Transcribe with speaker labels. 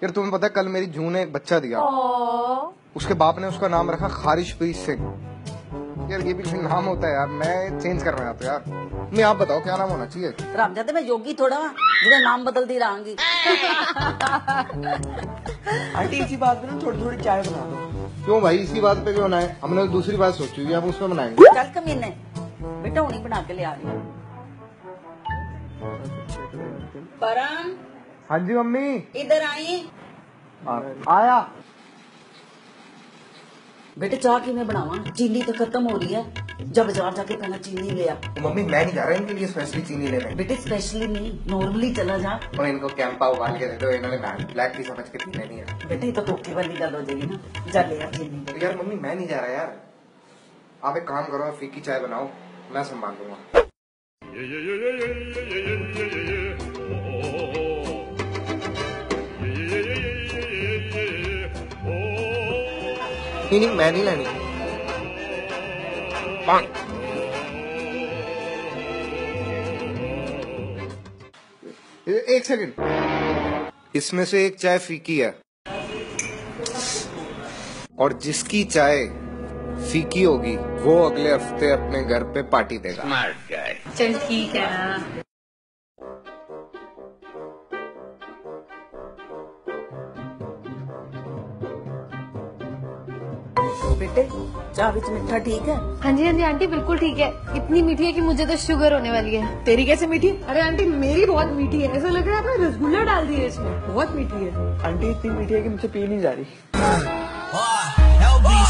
Speaker 1: यार तुम्हें पता है कल मेरी जू ने एक बच्चा दिया, उसके बाप ने उसका नाम रखा खारिशप्रीत सिंह। यार ये भी कोई नाम होता है यार, मैं चेंज करना चाहता हूँ यार। मैं आप बताओ क्या नाम होना चाहिए?
Speaker 2: रामजादे मैं योगी थोड़ा जो नाम बदल दी रहांगी।
Speaker 3: आंटी इसी बात पे ना थोड़ी थोड़ी चाय बना दो।
Speaker 1: क्यों भाई इसी बात पे क्यों बनाए? हमने तो दूसरी बात सोची हुई है, हम उसमें बनाएंगे।
Speaker 2: चल कमीने बेटा उन्हीं बना के ले आ रही। परम।
Speaker 1: हाँ जी मम्मी।
Speaker 2: इधर आई।
Speaker 1: आया।
Speaker 2: बेटे चाह की मैं बनावा, चीनी तो खत्म हो रही है, जब बाजार जाके पहला चीनी ले आ।
Speaker 1: मम्मी मैं नहीं जा रहा इनके लिए स्पेशली चीनी लेने।
Speaker 2: बेटे स्पेशली नहीं, नॉर्मली चला जा।
Speaker 1: और इनको कैंपा उबाल के दे दो, इन्होंने ब्लैक टी समझ के पीने नहीं है।
Speaker 2: बेटे ये तो धोखे वाली गल हो जाएगी ना, जा ले आ चीनी।
Speaker 1: तो यार मम्मी मैं नहीं जा रहा यार, आप एक काम करो, फीकी चाय बनाओ, मैं संभाल दूंगा। नहीं मैं नहीं लेनी। एक सेकंड, इसमें से एक चाय फीकी है और जिसकी चाय फीकी होगी वो अगले हफ्ते अपने घर पे पार्टी देगा।
Speaker 4: चल ठीक है ना।
Speaker 2: बेटे चाय विच मिठा ठीक है?
Speaker 4: हाँ जी आंटी बिल्कुल ठीक है। इतनी मीठी है कि मुझे तो शुगर होने वाली है।
Speaker 3: तेरी कैसे मीठी? अरे आंटी मेरी बहुत मीठी है, ऐसा लग रहा है आपने रसगुल्ला डाल दिया इसमें, बहुत मीठी है। आंटी इतनी मीठी है कि मुझसे पी नहीं जा रही।